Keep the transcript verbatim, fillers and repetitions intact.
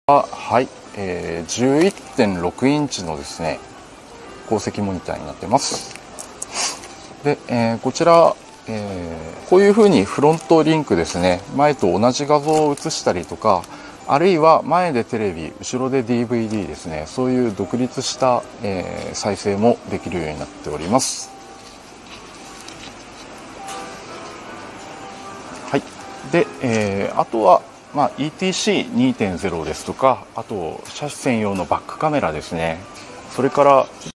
はい、えー、じゅういってんろく インチのですね高積モニターになってます。で、えー、こちら、えー、こういう風にフロントリンクですね、前と同じ画像を映したりとか、あるいは前でテレビ後ろで ディーブイディー ですね、そういう独立した、えー、再生もできるようになっております。はい、で、えー、あとはまあ、イーティーシーにてんゼロ ですとか、あと車種専用のバックカメラですね、それから